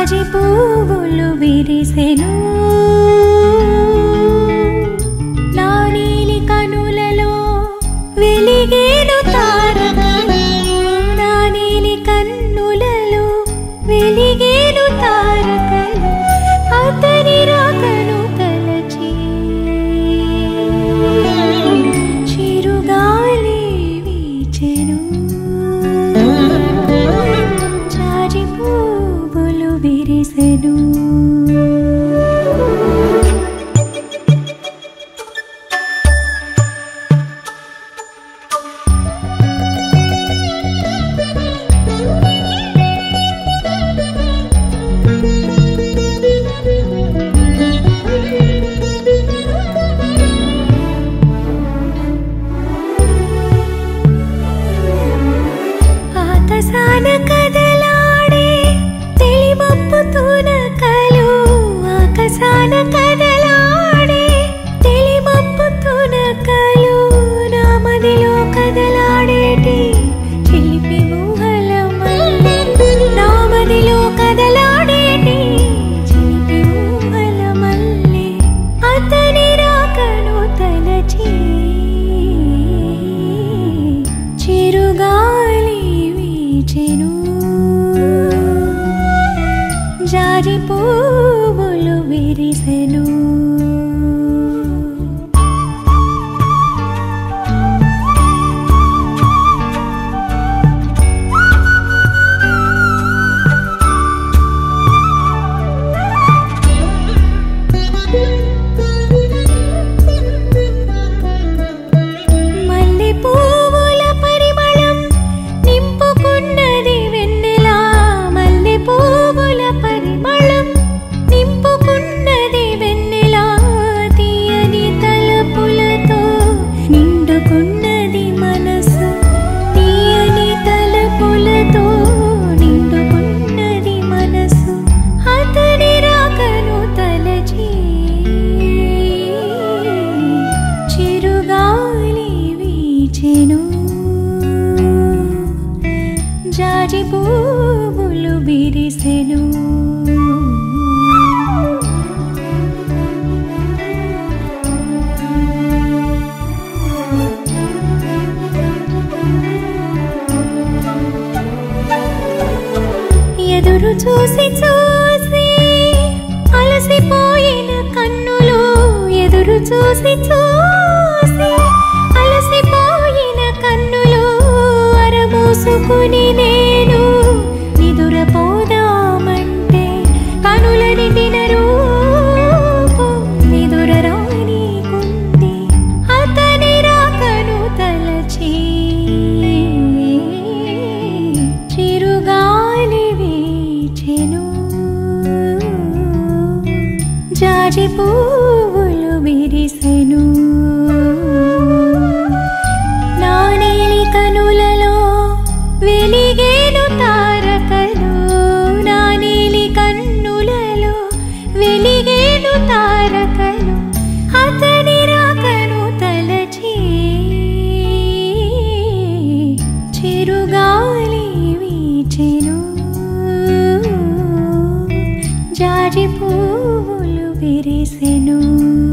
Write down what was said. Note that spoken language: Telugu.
జాజి పువ్వులు విరిసెను నా నీలి కనులలో వెలిగేను తారకలు నా నీలి కన్నులలో వెలిగేను తారకలు అతని రాకను తలచి చిరుగాలి వీచెను జాజి పువ్వులు విరిసెను ఆకాశాన కదలాడే తెలిమబ్బు తునకలు ఆకాశాన కదలాడే తెలిమబ్బు తునకలు నా మదిలో కదలాడేటి చిలిపి ఊహల మల్లె నా మదిలో కదలాడేటి చిలిపి ఊహల మల్లె అతని రాకను తలచి చిరుగాలి వీచెను జాజి పువ్వులు విరిసెను మల్లె పువ్వుల పరిమళం నింపుకున్నది వెన్నెలా మల్లె పువ్వుల పరిమళం నింపుకున్నది వెన్నెలా తీయని తలపులతో నిండుకున్నది మనసు తీయని తలపులతో నిండుకున్నది మనసు అతని రాకను తలచి చిరుగాలి వీచెను జాజి పువ్వులు విరిసెను ఎదురు చూసి చూసి అలసిపోయిన కన్నులు ఎదురు చూసి చూసి అలసిపోయిన కన్నులు అరమూసుకుని నేను నిదురపోదామంటే కనుల నిండిన రూపం నిదురరానీకుంది అతని రాకను తలచి చిరుగాలి వీచెను జాజి పువ్వులు విరిసెను నా నీలి కనులలో వెలిగేను తారకలు నా నీలి కన్నులలో వెలిగేను తారకలు అతని రాకను తలచి చిరుగాలి వీచెను జాజి పువ్వులు విరిసెను